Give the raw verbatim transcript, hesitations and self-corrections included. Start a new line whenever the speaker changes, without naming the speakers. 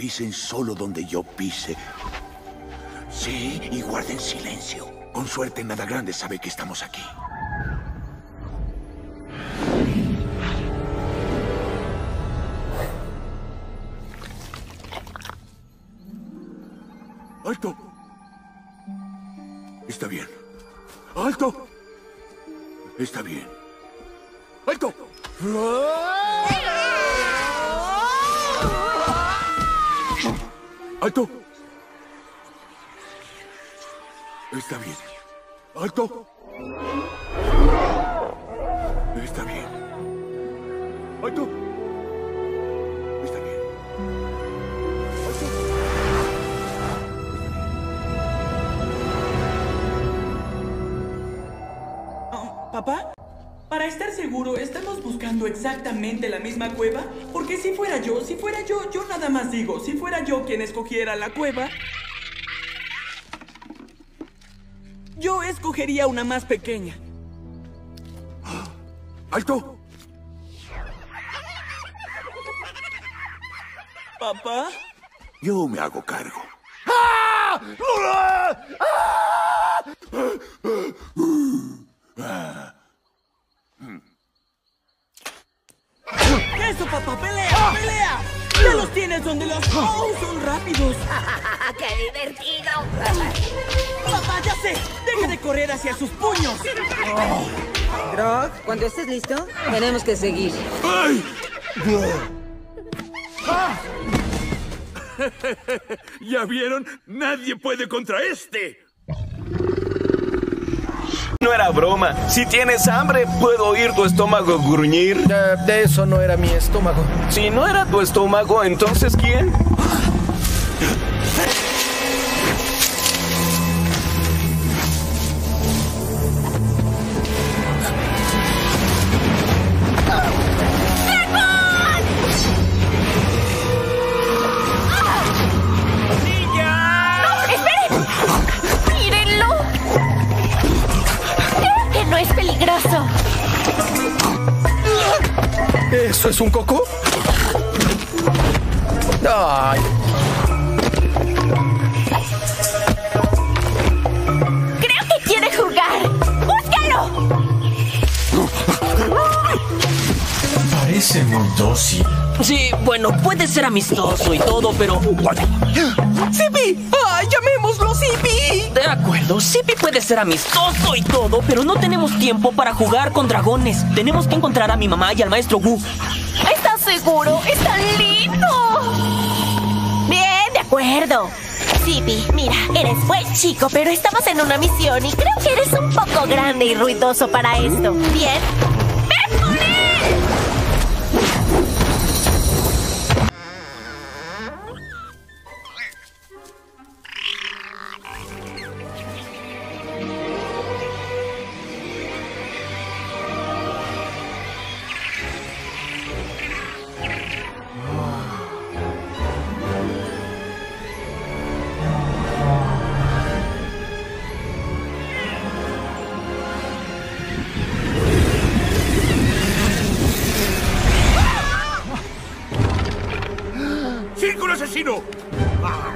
Pisen solo donde yo pise. Sí, y guarden silencio. Con suerte, Nada Grande sabe que estamos aquí. ¡Alto! Está bien. ¡Alto! Está bien. ¡Alto! ¡Alto! Está bien. ¡Alto! Está bien. ¡Alto! Está bien. ¡Alto!
Oh, ¿papá? Para estar seguro, ¿estamos buscando exactamente la misma cueva? Porque si fuera yo, si fuera yo, yo nada más digo, si fuera yo quien escogiera la cueva, yo escogería una más pequeña.
¡Alto!
¿Papá?
Yo me hago cargo.
¡Eso, papá! ¡Pelea! ¡Pelea! ¡Ya los tienes donde los... ¡Oh, son rápidos!
¡Qué divertido!
¡Papá, ya sé! ¡Deja de correr hacia sus puños!
Grog, cuando estés listo, tenemos que seguir.
¡Ay!
¿Ya vieron? Nadie puede contra este.
No era broma. Si tienes hambre, puedo oír tu estómago gruñir.
Uh, de eso no era mi estómago.
Si no era tu estómago, ¿entonces quién?
Es peligroso.
¿Eso es un coco? Ay.
Creo que quiere jugar. ¡Búscalo!
Parece muy dócil.
Sí, bueno, puede ser amistoso y todo, pero...
¡Zippy! ¡Ah, llamémoslo Zippy!
De acuerdo, Zippy puede ser amistoso y todo, pero no tenemos tiempo para jugar con dragones. Tenemos que encontrar a mi mamá y al maestro Wu.
¿Estás seguro? ¡Es tan lindo! Bien, de acuerdo. Zippy, mira, eres buen chico, pero estamos en una misión y creo que eres un poco grande y ruidoso para esto. Bien. ¡Ven por él!
¡Círculo asesino! ¡Ah!